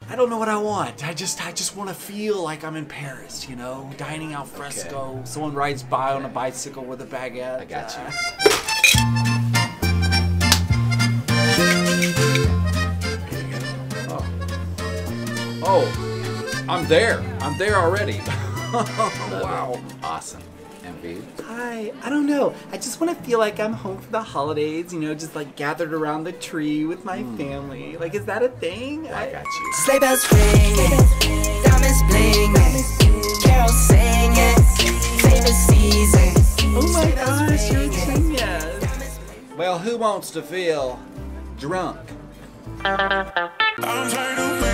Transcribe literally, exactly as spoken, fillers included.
I don't know what I want. I just I just want to feel like I'm in Paris, you know, dining al fresco. Okay. Someone rides by okay. on a bicycle with a baguette. I got you. Uh, oh. oh, I'm there. I'm there already. Wow. Awesome. Hi, I don't know. I just want to feel like I'm home for the holidays, you know, just like gathered around the tree with my mm. family. Like, is that a thing? I, I got you. Sleigh bells ringing, diamonds blinging, carols singing, favorite season. Oh my gosh, you're a genius. Well, who wants to feel drunk? I'm trying to